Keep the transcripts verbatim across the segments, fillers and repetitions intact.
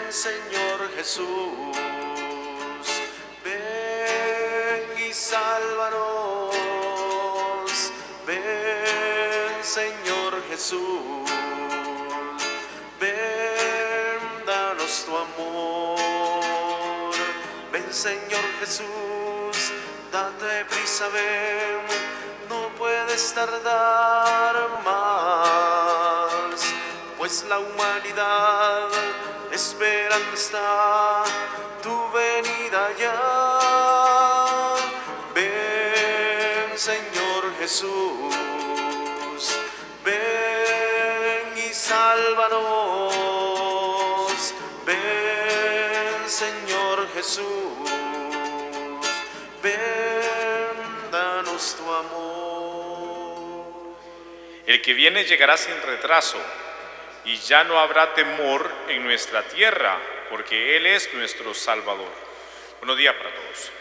Señor Jesús, ven y sálvanos. Ven, Señor Jesús, ven, danos tu amor. Ven, Señor Jesús, date prisa, ven, no puedes tardar más, pues la humanidad esperando está tu venida ya. Ven, Señor Jesús, ven y sálvanos. Ven, Señor Jesús, ven, danos tu amor. El que viene llegará sin retraso, y ya no habrá temor en nuestra tierra, porque Él es nuestro Salvador. Buenos días para todos.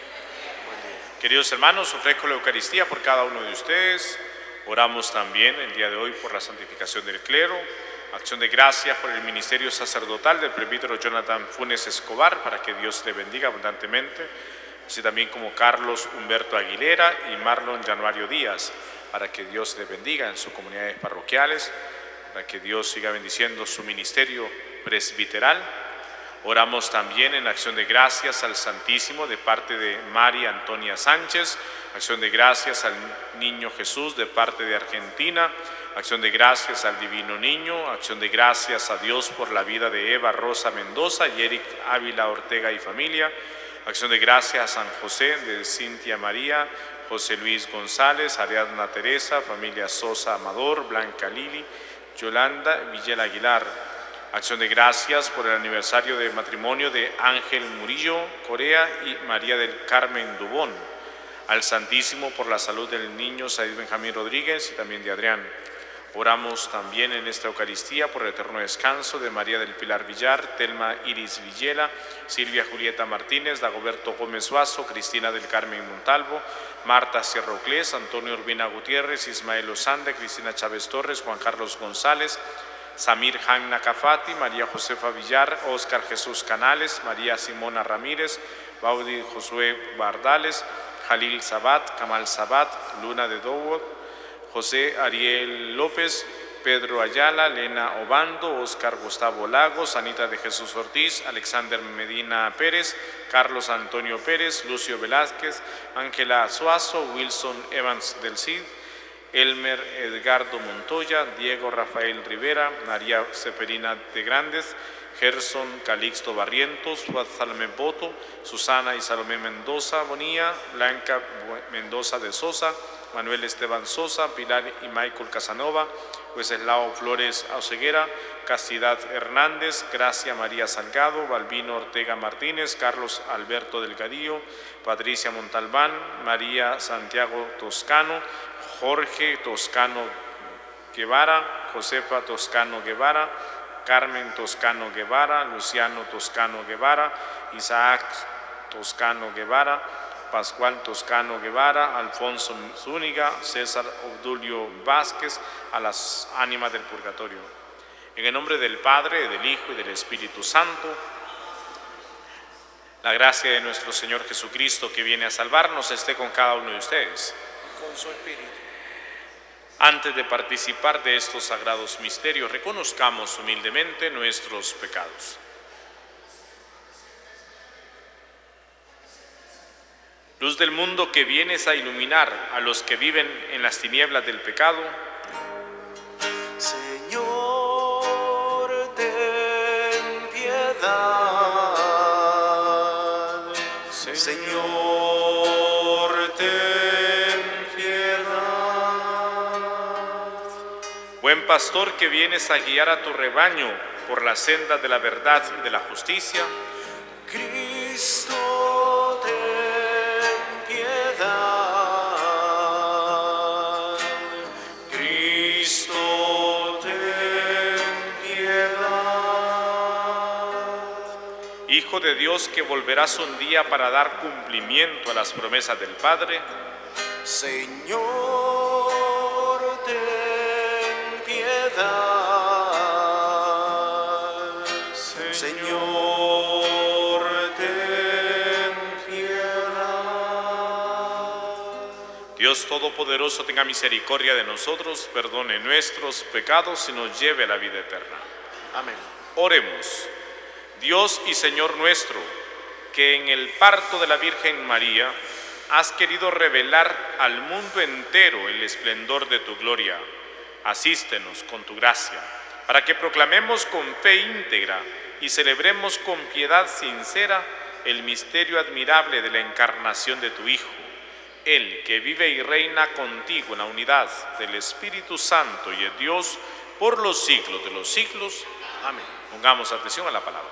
Queridos hermanos, ofrezco la Eucaristía por cada uno de ustedes. Oramos también el día de hoy por la santificación del clero, acción de gracias por el ministerio sacerdotal del presbítero Jonathan Funes Escobar, para que Dios le bendiga abundantemente, así también como Carlos Humberto Aguilera y Marlon Januario Díaz, para que Dios le bendiga en sus comunidades parroquiales, para que Dios siga bendiciendo su ministerio presbiteral. Oramos también en acción de gracias al Santísimo de parte de María Antonia Sánchez, acción de gracias al Niño Jesús de parte de Argentina, acción de gracias al Divino Niño, acción de gracias a Dios por la vida de Eva Rosa Mendoza y Eric Ávila Ortega y familia, acción de gracias a San José de Cintia María, José Luis González, Ariadna Teresa, familia Sosa Amador, Blanca Lili, Yolanda Villela Aguilar. Acción de gracias por el aniversario de matrimonio de Ángel Murillo Corea y María del Carmen Dubón. Al Santísimo por la salud del niño Said Benjamín Rodríguez y también de Adrián. Oramos también en esta Eucaristía por el eterno descanso de María del Pilar Villar, Telma Iris Villela, Silvia Julieta Martínez, Dagoberto Gómez Vaso, Cristina del Carmen Montalvo, Marta Sierra Uclés, Antonio Urbina Gutiérrez, Ismael Osande, Cristina Chávez Torres, Juan Carlos González, Samir Hanna Cafati, María Josefa Villar, Óscar Jesús Canales, María Simona Ramírez, Baudi Josué Bardales, Jalil Sabat, Kamal Sabat, Luna de Dowod, José Ariel López, Pedro Ayala, Lena Obando, Óscar Gustavo Lagos, Anita de Jesús Ortiz, Alexander Medina Pérez, Carlos Antonio Pérez, Lucio Velázquez, Ángela Suazo, Wilson Evans del Cid, Elmer Edgardo Montoya, Diego Rafael Rivera, María Seferina de Grandes, Gerson Calixto Barrientos, Salomé Boto, Susana y Salomé Mendoza Bonilla, Blanca Mendoza de Sosa, Manuel Esteban Sosa, Pilar y Michael Casanova, Wenceslao Flores Auceguera, Castidad Hernández, Gracia María Salgado, Balbino Ortega Martínez, Carlos Alberto Delgadillo, Patricia Montalbán, María Santiago Toscano, Jorge Toscano Guevara, Josefa Toscano Guevara, Carmen Toscano Guevara, Luciano Toscano Guevara, Isaac Toscano Guevara, Pascual Toscano Guevara, Alfonso Zúñiga, César Obdulio Vázquez, a las ánimas del purgatorio. En el nombre del Padre, del Hijo y del Espíritu Santo, la gracia de nuestro Señor Jesucristo, que viene a salvarnos, esté con cada uno de ustedes. Con su espíritu. Antes de participar de estos sagrados misterios, reconozcamos humildemente nuestros pecados. Luz del mundo, que vienes a iluminar a los que viven en las tinieblas del pecado. Señor, ten piedad. Señor, ten piedad. Buen pastor, que vienes a guiar a tu rebaño por las sendas de la verdad y de la justicia. Cristo, ten Cristo, ten piedad. Hijo de Dios, que volverás un día para dar cumplimiento a las promesas del Padre. Señor, ten piedad. Señor, Dios Todopoderoso tenga misericordia de nosotros, perdone nuestros pecados y nos lleve a la vida eterna. Amén. Oremos. Dios y Señor nuestro, que en el parto de la Virgen María has querido revelar al mundo entero el esplendor de tu gloria, asístenos con tu gracia, para que proclamemos con fe íntegra y celebremos con piedad sincera el misterio admirable de la encarnación de tu Hijo, Él que vive y reina contigo en la unidad del Espíritu Santo y es Dios por los siglos de los siglos. Amén. Pongamos atención a la palabra.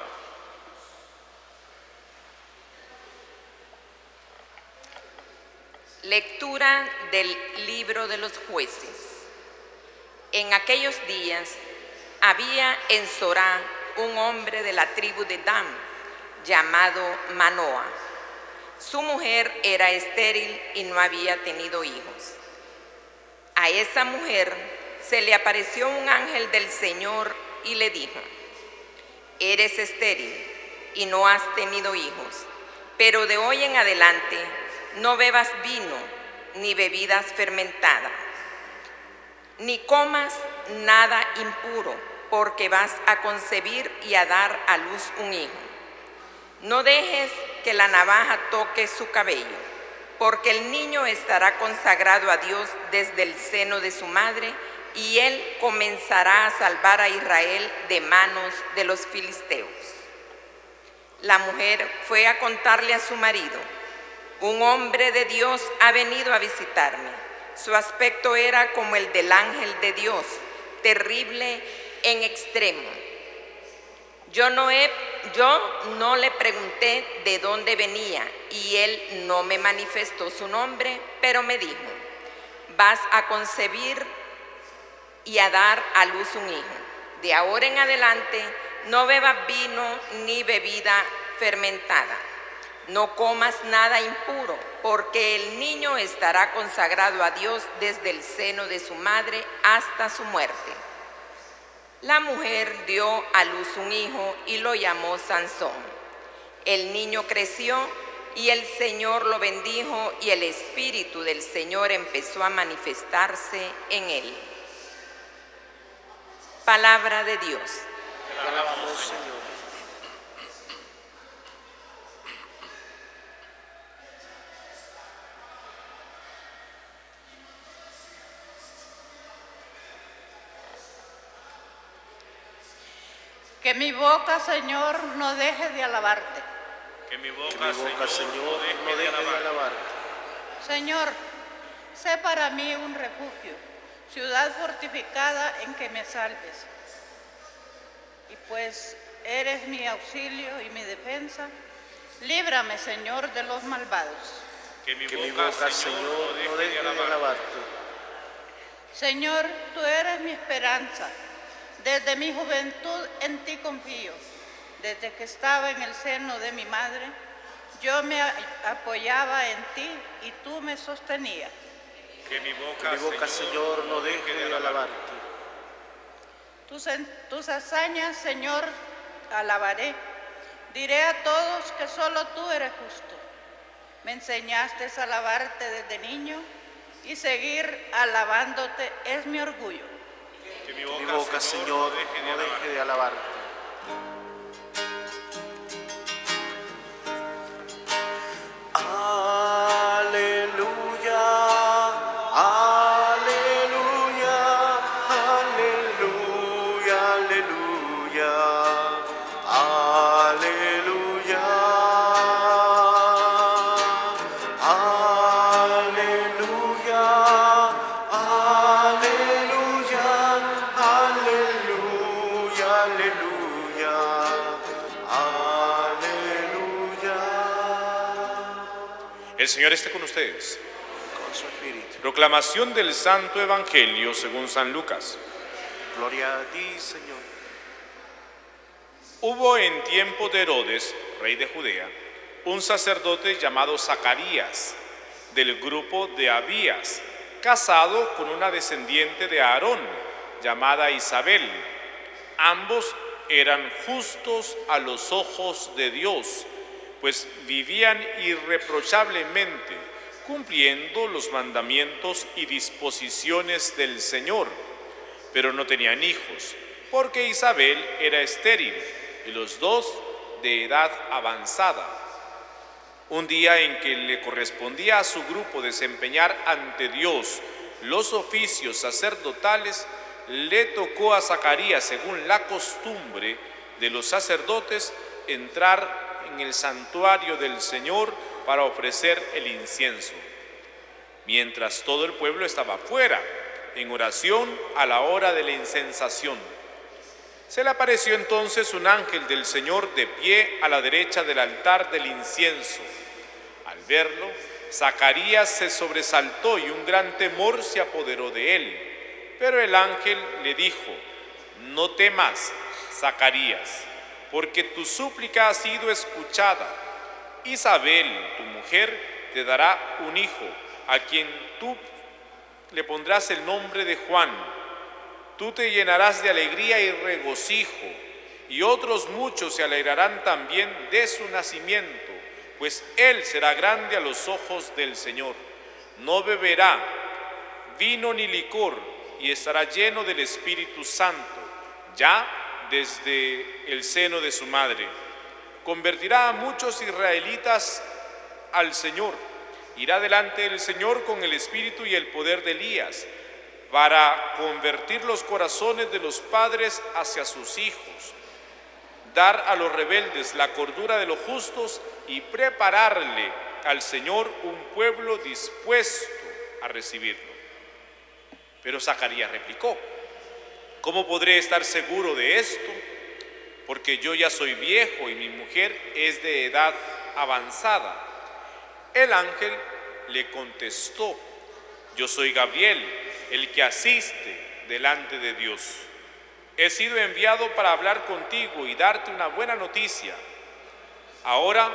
Lectura del libro de los jueces. En aquellos días había en Sorá un hombre de la tribu de Dan, llamado Manoa. Su mujer era estéril y no había tenido hijos. A esa mujer se le apareció un ángel del Señor y le dijo: eres estéril y no has tenido hijos, pero de hoy en adelante no bebas vino ni bebidas fermentadas, ni comas nada impuro, porque vas a concebir y a dar a luz un hijo. No dejes que la navaja toque su cabello, porque el niño estará consagrado a Dios desde el seno de su madre, y él comenzará a salvar a Israel de manos de los filisteos. La mujer fue a contarle a su marido: un hombre de Dios ha venido a visitarme. Su aspecto era como el del ángel de Dios, terrible en extremo. Yo no, he, yo no le pregunté de dónde venía y él no me manifestó su nombre, pero me dijo: vas a concebir y a dar a luz un hijo. De ahora en adelante no bebas vino ni bebida fermentada. No comas nada impuro, porque el niño estará consagrado a Dios desde el seno de su madre hasta su muerte. La mujer dio a luz un hijo y lo llamó Sansón. El niño creció y el Señor lo bendijo, y el Espíritu del Señor empezó a manifestarse en él. Palabra de Dios. Te alabamos, Señor. Que mi boca, Señor, no deje de alabarte. Que mi boca, Que mi boca, Señor, no deje de alabarte. Señor, sé para mí un refugio, ciudad fortificada en que me salves. Y pues eres mi auxilio y mi defensa, líbrame, Señor, de los malvados. Que mi Que mi boca, Señor, no deje de alabarte. Señor, tú eres mi esperanza. Desde mi juventud en ti confío. Desde que estaba en el seno de mi madre, yo me apoyaba en ti y tú me sostenías. Que mi Que mi boca, Señor, no deje de alabarte. Tus, tus hazañas, Señor, alabaré. Diré a todos que solo tú eres justo. Me enseñaste a alabarte desde niño, y seguir alabándote es mi orgullo. Que mi Que mi boca, Señor, no deje de alabarte. Aleluya, aleluya, aleluya, aleluya, aleluya, aleluya, aleluya, aleluya, aleluya, aleluya. El Señor esté con ustedes. Con su espíritu. Proclamación del Santo Evangelio según San Lucas. Gloria a ti, Señor. Hubo en tiempo de Herodes, rey de Judea, un sacerdote llamado Zacarías, del grupo de Abías, casado con una descendiente de Aarón, llamada Isabel. Ambos eran justos a los ojos de Dios, pues vivían irreprochablemente cumpliendo los mandamientos y disposiciones del Señor, pero no tenían hijos, porque Isabel era estéril y los dos de edad avanzada. Un día en que le correspondía a su grupo desempeñar ante Dios los oficios sacerdotales, le tocó a Zacarías, según la costumbre de los sacerdotes, entrar en el santuario del Señor para ofrecer el incienso, mientras todo el pueblo estaba afuera, en oración a la hora de la incensación. Se le apareció entonces un ángel del Señor de pie a la derecha del altar del incienso. Al verlo, Zacarías se sobresaltó y un gran temor se apoderó de él. Pero el ángel le dijo: no temas, Zacarías, porque tu súplica ha sido escuchada. Isabel, tu mujer, te dará un hijo, a quien tú le pondrás el nombre de Juan. Tú te llenarás de alegría y regocijo, y otros muchos se alegrarán también de su nacimiento, pues él será grande a los ojos del Señor. No beberá vino ni licor, y estará lleno del Espíritu Santo, ya desde el seno de su madre. Convertirá a muchos israelitas al Señor. Irá delante del Señor con el espíritu y el poder de Elías, para convertir los corazones de los padres hacia sus hijos, dar a los rebeldes la cordura de los justos y prepararle al Señor un pueblo dispuesto a recibirlo. Pero Zacarías replicó: ¿cómo podré estar seguro de esto? Porque yo ya soy viejo y mi mujer es de edad avanzada. El ángel le contestó: yo soy Gabriel, el que asiste delante de Dios. He sido enviado para hablar contigo y darte una buena noticia. Ahora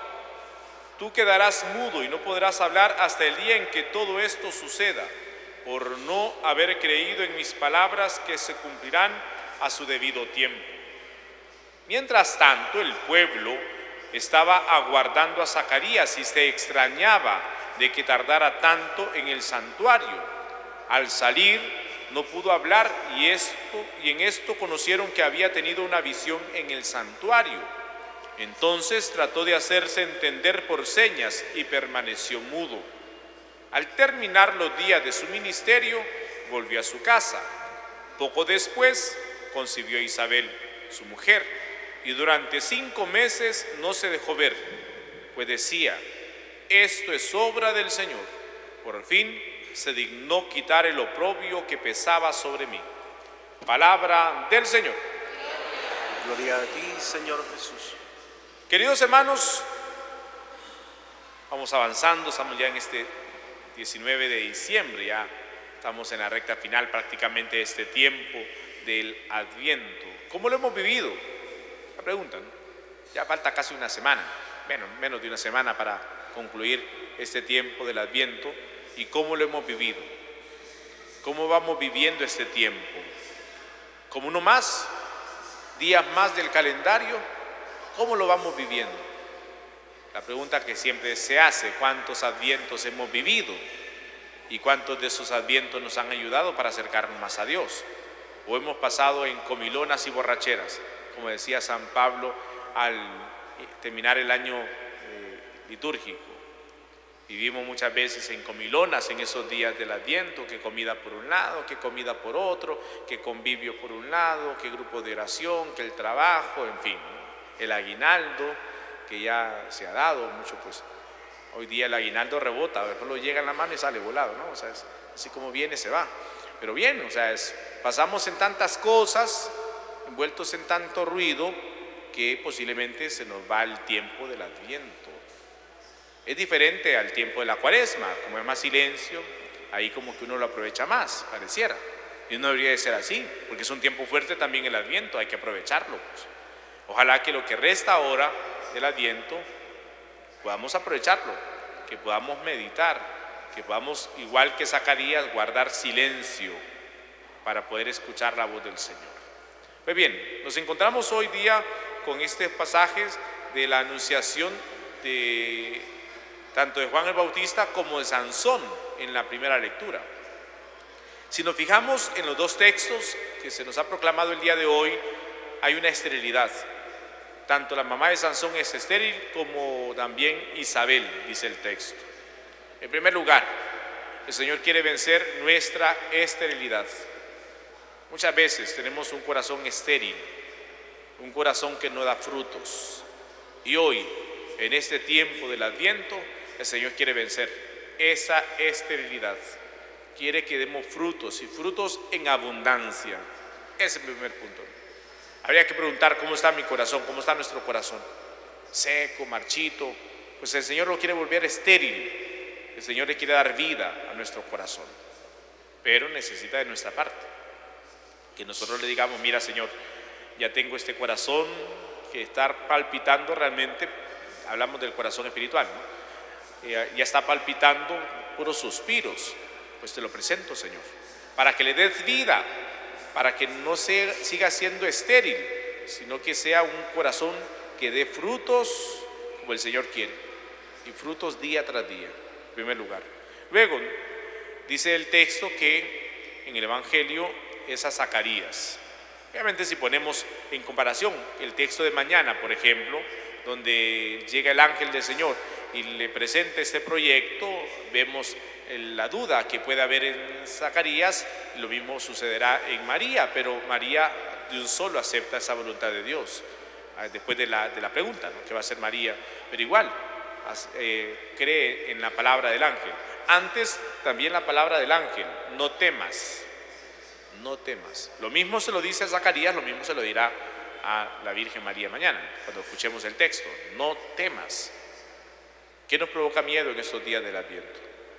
tú quedarás mudo y no podrás hablar hasta el día en que todo esto suceda, por no haber creído en mis palabras que se cumplirán a su debido tiempo. Mientras tanto, el pueblo estaba aguardando a Zacarías y se extrañaba de que tardara tanto en el santuario. Al salir no pudo hablar y, esto, y en esto conocieron que había tenido una visión en el santuario. Entonces trató de hacerse entender por señas y permaneció mudo. Al terminar los días de su ministerio, volvió a su casa. Poco después concibió a Isabel, su mujer, y durante cinco meses no se dejó ver, pues decía: esto es obra del Señor. Por fin se dignó quitar el oprobio que pesaba sobre mí. Palabra del Señor. Gloria a ti, Señor Jesús. Queridos hermanos, vamos avanzando, estamos ya en este diecinueve de diciembre, ya estamos en la recta final prácticamente de este tiempo del Adviento. ¿Cómo lo hemos vivido? La pregunta, ¿no? Ya falta casi una semana, menos, menos de una semana para concluir este tiempo del Adviento. ¿Y cómo lo hemos vivido? ¿Cómo vamos viviendo este tiempo? ¿Como uno más? ¿Días más del calendario? ¿Cómo lo vamos viviendo? La pregunta que siempre se hace: ¿cuántos advientos hemos vivido? ¿Y cuántos de esos advientos nos han ayudado para acercarnos más a Dios? ¿O hemos pasado en comilonas y borracheras, como decía San Pablo al terminar el año eh, litúrgico? Vivimos muchas veces en comilonas en esos días del Adviento, que comida por un lado, que comida por otro, que convivio por un lado, que grupo de oración, que el trabajo, en fin, el aguinaldo que ya se ha dado mucho, pues hoy día el aguinaldo rebota, a ver, solo llega en la mano y sale volado, ¿no? O sea, es así como viene, se va. Pero bien, o sea, es, pasamos en tantas cosas, envueltos en tanto ruido, que posiblemente se nos va el tiempo del Adviento. Es diferente al tiempo de la Cuaresma, como es más silencio, ahí como que uno lo aprovecha más, pareciera. Y no debería de ser así, porque es un tiempo fuerte también el Adviento, hay que aprovecharlo, pues. Ojalá que lo que resta ahora del Adviento podamos aprovecharlo, que podamos meditar, que podamos, igual que Zacarías, guardar silencio para poder escuchar la voz del Señor. Pues bien, nos encontramos hoy día con estos pasajes de la anunciación de tanto de Juan el Bautista como de Sansón en la primera lectura. Si nos fijamos en los dos textos que se nos ha proclamado el día de hoy, hay una esterilidad. Tanto la mamá de Sansón es estéril como también Isabel, dice el texto. En primer lugar, el Señor quiere vencer nuestra esterilidad. Muchas veces tenemos un corazón estéril, un corazón que no da frutos. Y hoy, en este tiempo del Adviento, el Señor quiere vencer esa esterilidad. Quiere que demos frutos y frutos en abundancia. Ese es el primer punto. Habría que preguntar cómo está mi corazón, cómo está nuestro corazón. Seco, marchito. Pues el Señor lo quiere volver estéril. El Señor le quiere dar vida a nuestro corazón. Pero necesita de nuestra parte. Que nosotros le digamos, mira Señor, ya tengo este corazón que está palpitando realmente. Hablamos del corazón espiritual, ¿no? Ya, ya está palpitando puros suspiros. Pues te lo presento, Señor, para que le des vida, para que no sea, siga siendo estéril, sino que sea un corazón que dé frutos como el Señor quiere, y frutos día tras día, en primer lugar. Luego, dice el texto que en el Evangelio es a Zacarías. Obviamente, si ponemos en comparación el texto de mañana, por ejemplo, donde llega el ángel del Señor y le presenta este proyecto, vemos la duda que puede haber en Zacarías. Lo mismo sucederá en María, pero María de un solo acepta esa voluntad de Dios después de la, de la pregunta, ¿no? ¿Qué va a hacer María? Pero igual eh, cree en la palabra del ángel. Antes también la palabra del ángel, no temas, no temas. Lo mismo se lo dice a Zacarías, lo mismo se lo dirá a la Virgen María mañana, cuando escuchemos el texto. No temas. ¿Qué nos provoca miedo en estos días del Adviento?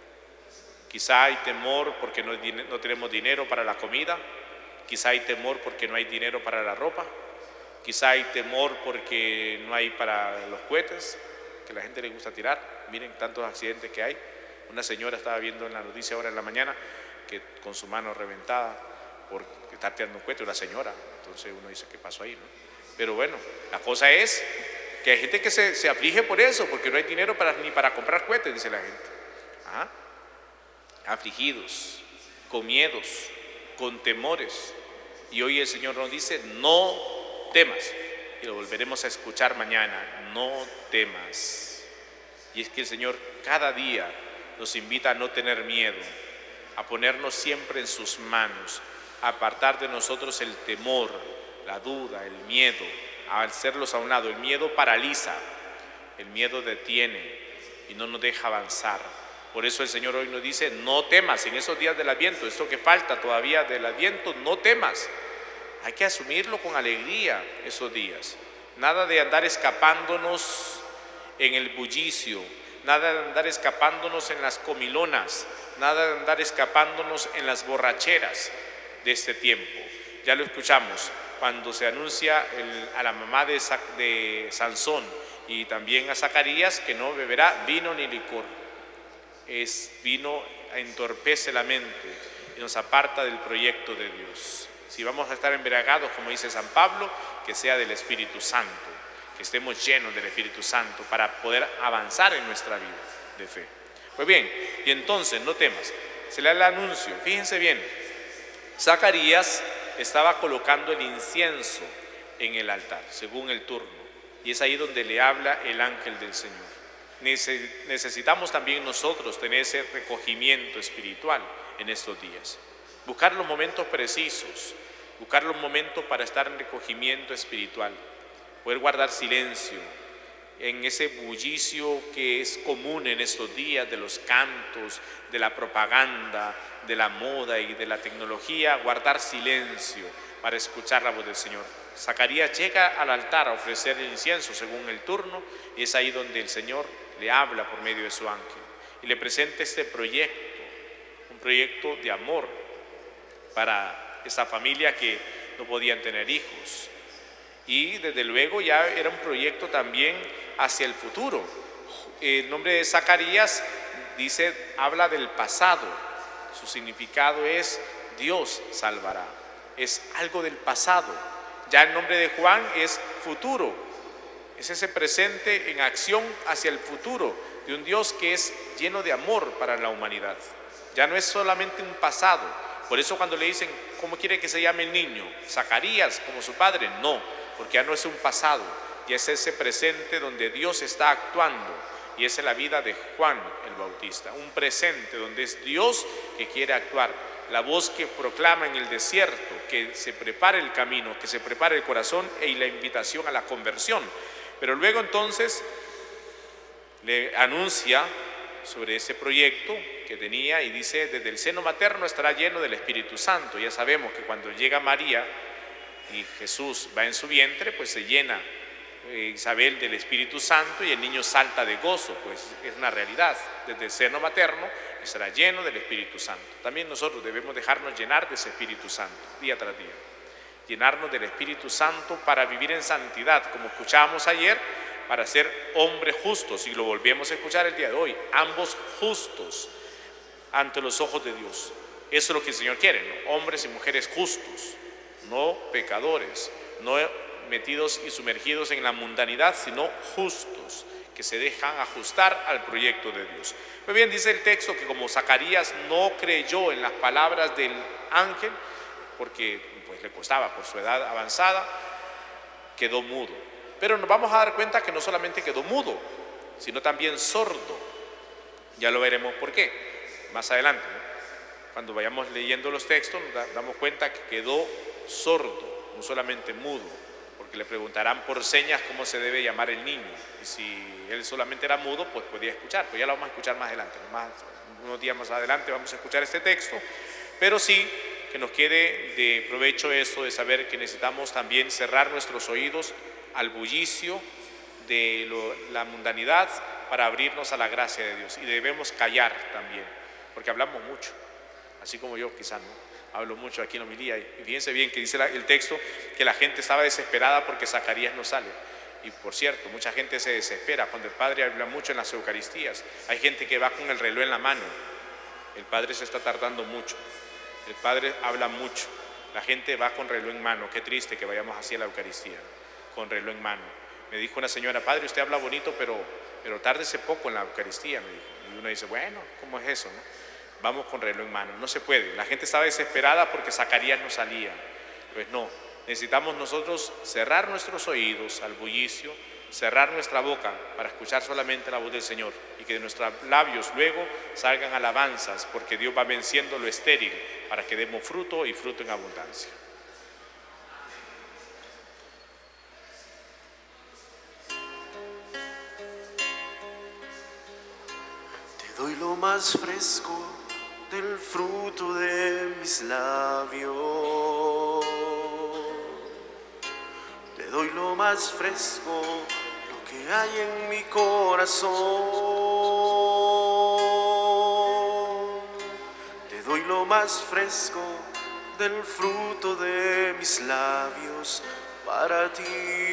Quizá hay temor porque no, no tenemos dinero para la comida. Quizá hay temor porque no hay dinero para la ropa. Quizá hay temor porque no hay para los cohetes que a la gente le gusta tirar. Miren tantos accidentes que hay. Una señora estaba viendo en la noticia ahora en la mañana que con su mano reventada por estar tirando un cohete, una señora. Entonces uno dice, ¿qué pasó ahí, no? Pero bueno, la cosa es que hay gente que se, se aflige por eso, porque no hay dinero para, ni para comprar cohetes, dice la gente. ¿Ah? Afligidos, con miedos, con temores. Y hoy el Señor nos dice, no temas. Y lo volveremos a escuchar mañana, no temas. Y es que el Señor cada día nos invita a no tener miedo, a ponernos siempre en sus manos, a apartar de nosotros el temor, la duda, el miedo, a hacerlos a un lado. El miedo paraliza, el miedo detiene y no nos deja avanzar. Por eso el Señor hoy nos dice, no temas en esos días del Adviento, esto que falta todavía del Adviento, no temas. Hay que asumirlo con alegría esos días. Nada de andar escapándonos en el bullicio, nada de andar escapándonos en las comilonas, nada de andar escapándonos en las borracheras de este tiempo. Ya lo escuchamos cuando se anuncia el, a la mamá de, de Sansón y también a Zacarías que no beberá vino ni licor. Es vino entorpece la mente y nos aparta del proyecto de Dios. Si vamos a estar embriagados, como dice San Pablo, que sea del Espíritu Santo, que estemos llenos del Espíritu Santo para poder avanzar en nuestra vida de fe. Pues bien, y entonces no temas, se le da el anuncio. Fíjense bien, Zacarías estaba colocando el incienso en el altar, según el turno, y es ahí donde le habla el ángel del Señor. Necesitamos también nosotros tener ese recogimiento espiritual en estos días, buscar los momentos precisos, buscar los momentos para estar en recogimiento espiritual, poder guardar silencio en ese bullicio que es común en estos días de los cantos, de la propaganda, de la moda y de la tecnología. Guardar silencio para escuchar la voz del Señor. Zacarías llega al altar a ofrecer el incienso según el turno, y es ahí donde el Señor le habla por medio de su ángel y le presenta este proyecto, un proyecto de amor para esa familia que no podían tener hijos. Y desde luego ya era un proyecto también hacia el futuro. El nombre de Zacarías dice, habla del pasado. Su significado es Dios salvará. Es algo del pasado. Ya el nombre de Juan es futuro. Es ese presente en acción hacia el futuro de un Dios que es lleno de amor para la humanidad. Ya no es solamente un pasado. Por eso cuando le dicen, ¿cómo quiere que se llame el niño? ¿Zacarías como su padre? No, porque ya no es un pasado, ya es ese presente donde Dios está actuando. Y esa es la vida de Juan el Bautista, un presente donde es Dios que quiere actuar. La voz que proclama en el desierto, que se prepare el camino, que se prepare el corazón y la invitación a la conversión. Pero luego entonces le anuncia sobre ese proyecto que tenía y dice, desde el seno materno estará lleno del Espíritu Santo. Ya sabemos que cuando llega María y Jesús va en su vientre, pues se llena Isabel del Espíritu Santo y el niño salta de gozo, pues es una realidad. Desde el seno materno estará lleno del Espíritu Santo. También nosotros debemos dejarnos llenar de ese Espíritu Santo día tras día, llenarnos del Espíritu Santo para vivir en santidad, como escuchábamos ayer, para ser hombres justos, y lo volvemos a escuchar el día de hoy, ambos justos ante los ojos de Dios. Eso es lo que el Señor quiere, ¿no? Hombres y mujeres justos, no pecadores, no metidos y sumergidos en la mundanidad, sino justos, que se dejan ajustar al proyecto de Dios. Muy bien, dice el texto que como Zacarías no creyó en las palabras del ángel, porque pues le costaba por su edad avanzada, quedó mudo. Pero nos vamos a dar cuenta que no solamente quedó mudo, sino también sordo. Ya lo veremos por qué, más adelante, ¿no? Cuando vayamos leyendo los textos nos damos cuenta que quedó sordo, no solamente mudo, porque le preguntarán por señas cómo se debe llamar el niño, y si él solamente era mudo, pues podía escuchar, pues ya lo vamos a escuchar más adelante, más, unos días más adelante vamos a escuchar este texto, pero sí que nos quede de provecho eso de saber que necesitamos también cerrar nuestros oídos al bullicio de lo, la mundanidad para abrirnos a la gracia de Dios, y debemos callar también, porque hablamos mucho, así como yo quizás no. Hablo mucho aquí en la homilía, y fíjense bien que dice el texto que la gente estaba desesperada porque Zacarías no sale. Y por cierto, mucha gente se desespera cuando el Padre habla mucho en las Eucaristías. Hay gente que va con el reloj en la mano. El Padre se está tardando mucho. El Padre habla mucho. La gente va con reloj en mano. Qué triste que vayamos así a la Eucaristía, con reloj en mano. Me dijo una señora, Padre, usted habla bonito, pero, pero tárdese poco en la Eucaristía, me dijo. Y uno dice, bueno, ¿cómo es eso, no? Vamos con reloj en mano, no se puede. La gente estaba desesperada porque Zacarías no salía. Pues no, necesitamos nosotros cerrar nuestros oídos al bullicio, cerrar nuestra boca para escuchar solamente la voz del Señor, y que de nuestros labios luego salgan alabanzas, porque Dios va venciendo lo estéril para que demos fruto y fruto en abundancia. Te doy lo más fresco del fruto de mis labios, te doy lo más fresco, lo que hay en mi corazón, te doy lo más fresco del fruto de mis labios para ti,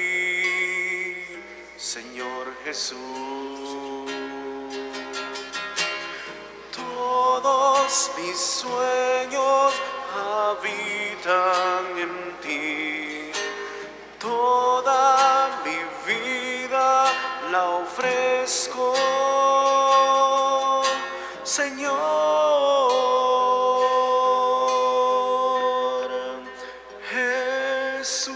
Señor Jesús. Todos mis sueños habitan en ti, toda mi vida la ofrezco, Señor Jesús.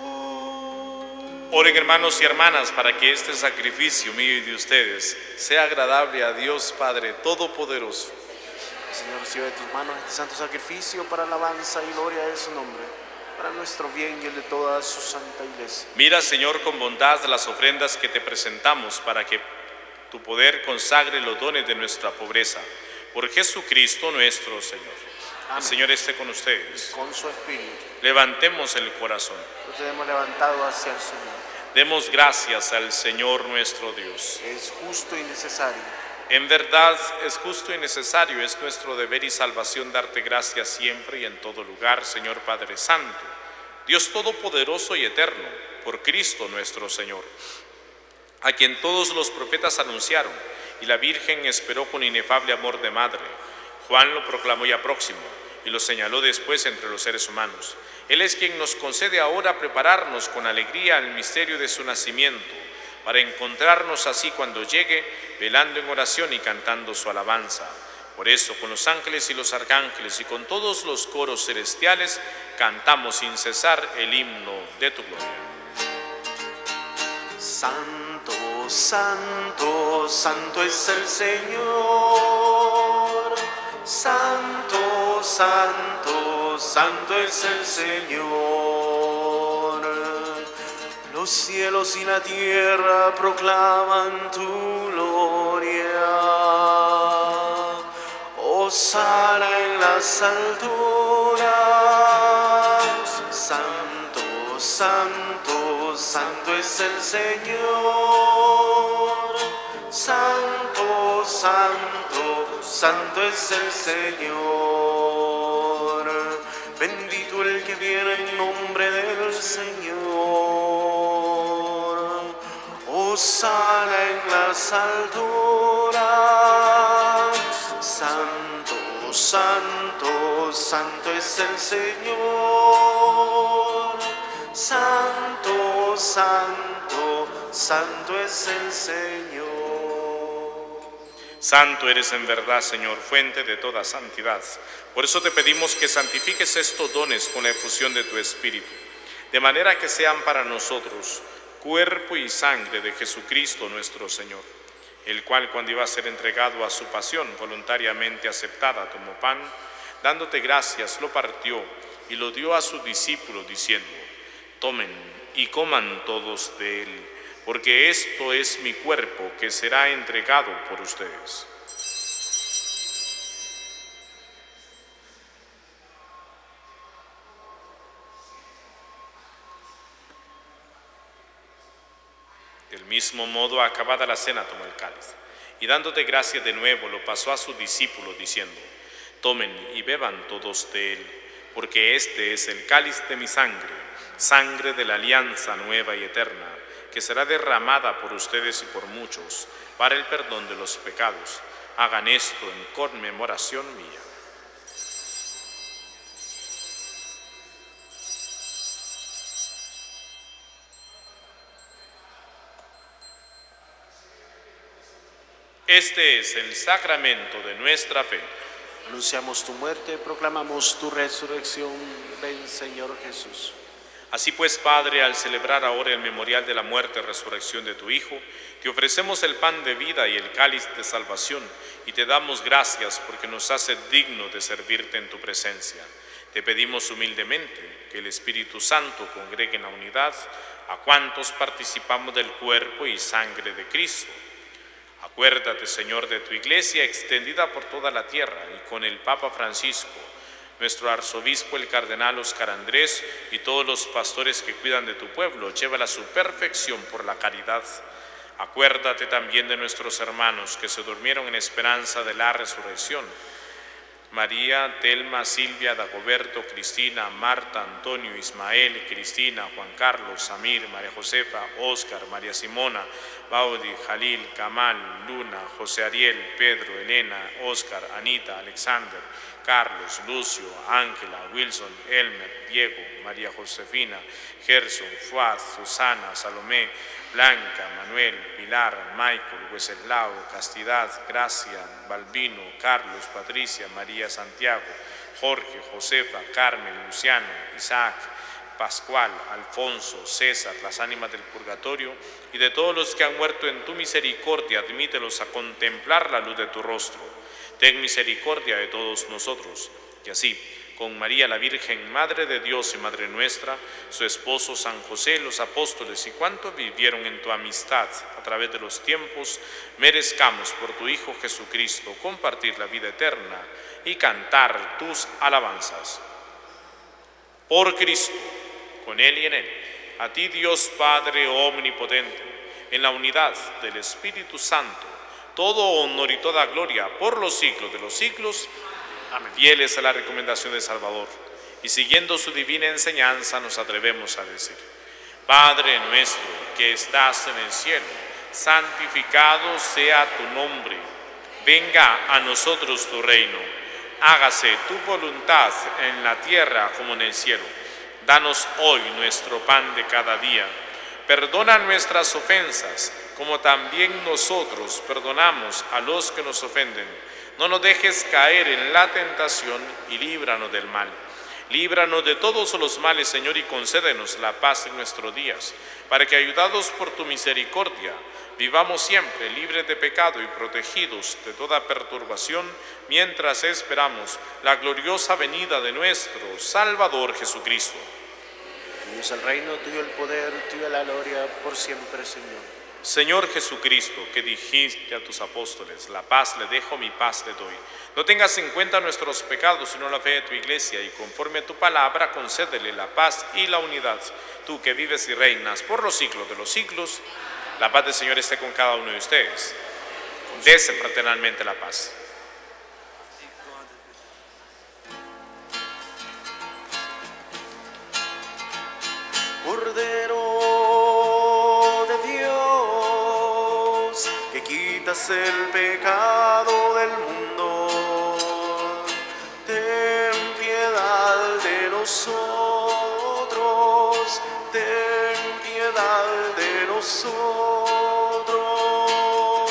Oren, hermanos y hermanas, para que este sacrificio mío y de ustedes sea agradable a Dios Padre Todopoderoso. Señor, recibe de tus manos este santo sacrificio para alabanza y gloria de su nombre, para nuestro bien y el de toda su santa iglesia. Mira, Señor, con bondad las ofrendas que te presentamos, para que tu poder consagre los dones de nuestra pobreza. Por Jesucristo nuestro Señor. Amén. El Señor esté con ustedes. Con su espíritu. Levantemos el corazón. Lo tenemos levantado hacia el Señor. Demos gracias al Señor nuestro Dios. Es justo y necesario. En verdad es justo y necesario, es nuestro deber y salvación darte gracias siempre y en todo lugar, Señor Padre Santo, Dios Todopoderoso y Eterno, por Cristo nuestro Señor, a quien todos los profetas anunciaron y la Virgen esperó con inefable amor de madre. Juan lo proclamó ya próximo y lo señaló después entre los seres humanos. Él es quien nos concede ahora prepararnos con alegría al misterio de su nacimiento, para encontrarnos así cuando llegue, velando en oración y cantando su alabanza. Por eso, con los ángeles y los arcángeles y con todos los coros celestiales, cantamos sin cesar el himno de tu gloria. Santo, santo, santo es el Señor. Santo, santo, santo es el Señor. Los cielos y la tierra proclaman tu gloria. Hosana en las alturas. Santo, santo, santo es el Señor. Santo, santo, santo es el Señor. Bendito el que viene en nombre del Señor. Hosana en las alturas. Santo, santo, santo es el Señor. Santo, santo, santo es el Señor. Santo eres en verdad, Señor, fuente de toda santidad. Por eso te pedimos que santifiques estos dones con la efusión de tu Espíritu, de manera que sean para nosotros cuerpo y sangre de Jesucristo nuestro Señor, el cual, cuando iba a ser entregado a su pasión, voluntariamente aceptada, tomó pan, dándote gracias, lo partió y lo dio a sus discípulos, diciendo: tomen y coman todos de él, porque esto es mi cuerpo que será entregado por ustedes. Del mismo modo, acabada la cena, tomó el cáliz, y dándote gracias de nuevo, lo pasó a sus discípulos, diciendo: tomen y beban todos de él, porque este es el cáliz de mi sangre, sangre de la alianza nueva y eterna, que será derramada por ustedes y por muchos, para el perdón de los pecados. Hagan esto en conmemoración mía. Este es el sacramento de nuestra fe. Anunciamos tu muerte, proclamamos tu resurrección. Ven, Señor Jesús. Así pues, Padre, al celebrar ahora el memorial de la muerte y resurrección de tu Hijo, te ofrecemos el pan de vida y el cáliz de salvación, y te damos gracias porque nos hace digno de servirte en tu presencia. Te pedimos humildemente que el Espíritu Santo congregue en la unidad a cuantos participamos del cuerpo y sangre de Cristo. Acuérdate, Señor, de tu Iglesia extendida por toda la tierra, y con el Papa Francisco, nuestro arzobispo el cardenal Óscar Andrés, y todos los pastores que cuidan de tu pueblo, llévala a su perfección por la caridad. Acuérdate también de nuestros hermanos que se durmieron en esperanza de la resurrección: María, Telma, Silvia, Dagoberto, Cristina, Marta, Antonio, Ismael, Cristina, Juan Carlos, Samir, María Josefa, Óscar, María Simona, Baudi, Jalil, Kamal, Luna, José Ariel, Pedro, Elena, Óscar, Anita, Alexander, Carlos, Lucio, Ángela, Wilson, Elmer, Diego, María Josefina, Gerson, Fuad, Susana, Salomé, Blanca, Manuel, Pilar, Michael, Wenceslao, Castidad, Gracia, Balbino, Carlos, Patricia, María Santiago, Jorge, Josefa, Carmen, Luciano, Isaac, Pascual, Alfonso, César, las ánimas del purgatorio, y de todos los que han muerto en tu misericordia, admítelos a contemplar la luz de tu rostro. Ten misericordia de todos nosotros, y así, con María la Virgen, Madre de Dios y Madre nuestra, su esposo San José, los apóstoles y cuantos vivieron en tu amistad a través de los tiempos, merezcamos por tu Hijo Jesucristo compartir la vida eterna y cantar tus alabanzas. Por Cristo, con Él y en Él, a ti Dios Padre omnipotente, en la unidad del Espíritu Santo, todo honor y toda gloria por los siglos de los siglos. Amén. Fieles a la recomendación de Salvador y siguiendo su divina enseñanza, nos atrevemos a decir: Padre nuestro que estás en el cielo, santificado sea tu nombre. Venga a nosotros tu reino. Hágase tu voluntad en la tierra como en el cielo. Danos hoy nuestro pan de cada día. Perdona nuestras ofensas, como también nosotros perdonamos a los que nos ofenden. No nos dejes caer en la tentación y líbranos del mal. Líbranos de todos los males, Señor, y concédenos la paz en nuestros días, para que, ayudados por tu misericordia, vivamos siempre libres de pecado y protegidos de toda perturbación, mientras esperamos la gloriosa venida de nuestro Salvador Jesucristo. Tuyo es el reino, tuyo el poder, tuya la gloria, por siempre, Señor. Señor Jesucristo, que dijiste a tus apóstoles, la paz le dejo, mi paz le doy. No tengas en cuenta nuestros pecados, sino la fe de tu iglesia, y conforme a tu palabra, concédele la paz y la unidad. Tú que vives y reinas por los siglos de los siglos, la paz del Señor esté con cada uno de ustedes. Dese fraternalmente la paz. Cordero de Dios, que quitas el pecado del mundo, ten piedad de nosotros, ten piedad de nosotros.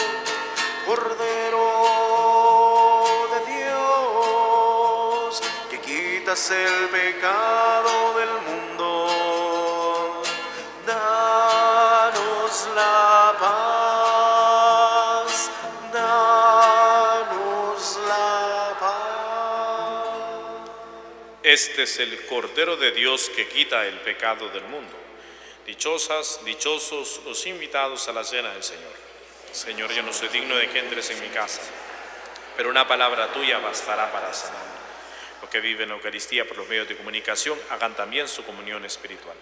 Cordero de Dios, que quitas el pecado del mundo, danos la paz, danos la paz. Este es el Cordero de Dios que quita el pecado del mundo. Dichosas, dichosos los invitados a la cena del Señor. Señor, yo no soy digno de que entres en mi casa, pero una palabra tuya bastará para sanarme. Los que viven la Eucaristía por los medios de comunicación hagan también su comunión espiritual.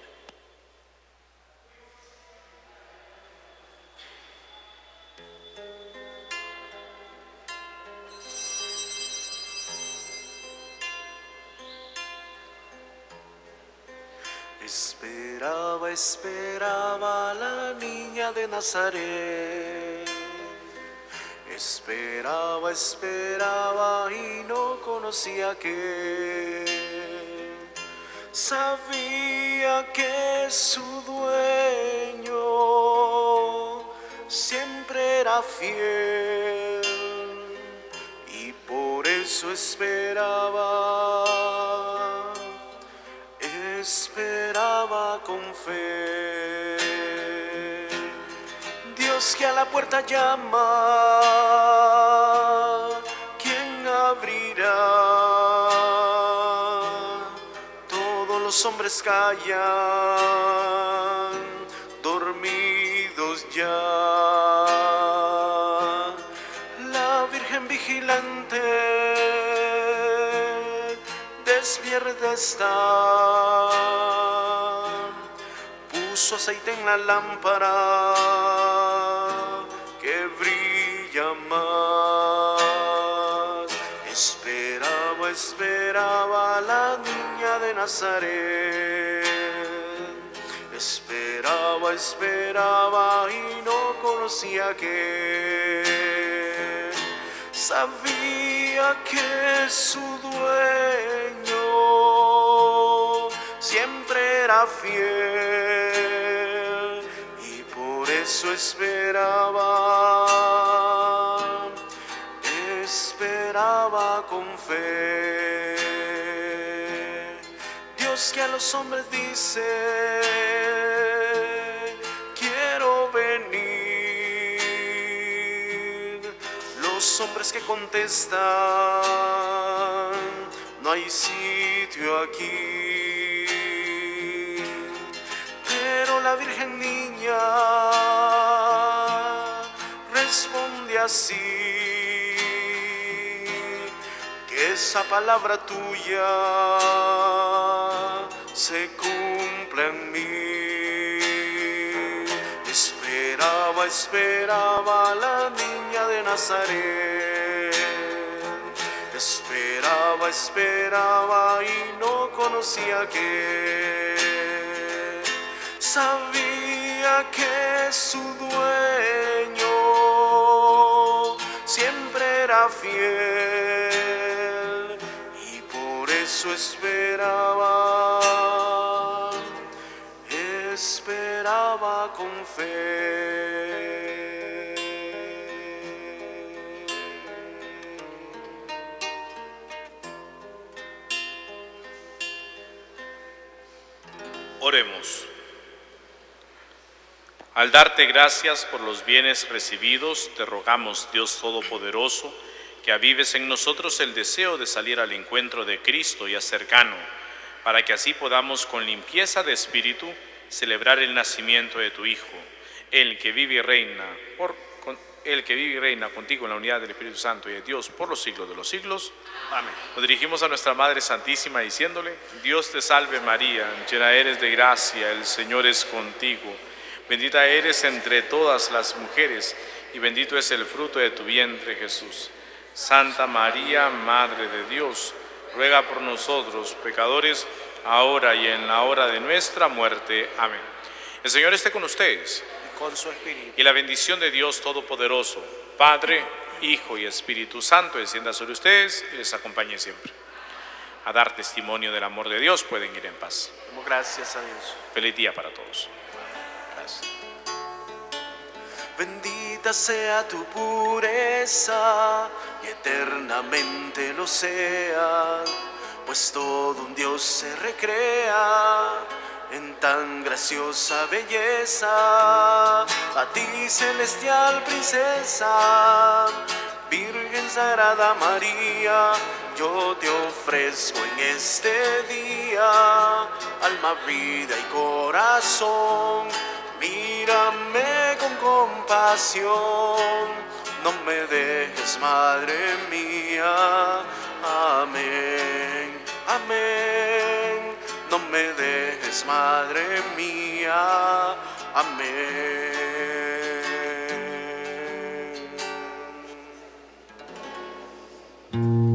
Esperaba, esperaba la niña de Nazaret. Esperaba, esperaba y no conocía que sabía que su dueño siempre era fiel y por eso esperaba, esperaba con fe. Dios que a la puerta llama, ¿quién abrirá? Todos los hombres callan, dormidos ya. La Virgen vigilante despierta está, puso aceite en la lámpara que brilla más. Esperaba, esperaba la niña de Nazaret. Esperaba, esperaba y no conocía que sabía que su dueño siempre era fiel y por eso esperaba, esperaba con fe. Dios que a los hombres dice, quiero venir. Los hombres que contestan, no hay sitio aquí. Pero la Virgen Niña responde así, que esa palabra tuya se cumpla en mí. Esperaba, esperaba la niña de Nazaret. Esperaba, esperaba y no conocía que sabía que su dueño siempre era fiel y por eso esperaba, esperaba. alma con fe. Oremos. Al darte gracias por los bienes recibidos, te rogamos, Dios Todopoderoso, que avives en nosotros el deseo de salir al encuentro de Cristo y a cercano, para que así podamos con limpieza de espíritu celebrar el nacimiento de tu Hijo, el que vive y reina, por, con, el que vive y reina contigo en la unidad del Espíritu Santo y de Dios por los siglos de los siglos. Amén. Nos dirigimos a nuestra Madre Santísima diciéndole: Dios te salve María, llena eres de gracia, el Señor es contigo. Bendita eres entre todas las mujeres, y bendito es el fruto de tu vientre, Jesús. Santa María, Madre de Dios, ruega por nosotros, pecadores, ahora y en la hora de nuestra muerte. Amén. El Señor esté con ustedes. Y con su espíritu. Y la bendición de Dios Todopoderoso, Padre, Hijo y Espíritu Santo, descienda sobre ustedes y les acompañe siempre. A dar testimonio del amor de Dios, pueden ir en paz. Damos gracias a Dios. Feliz día para todos. Bendita sea tu pureza y eternamente lo sea, pues todo un Dios se recrea en tan graciosa belleza. A ti, celestial princesa, Virgen Sagrada María, yo te ofrezco en este día alma, vida y corazón. Mírame con compasión, no me dejes, Madre mía. Amén, amén. No me dejes, Madre mía. Amén.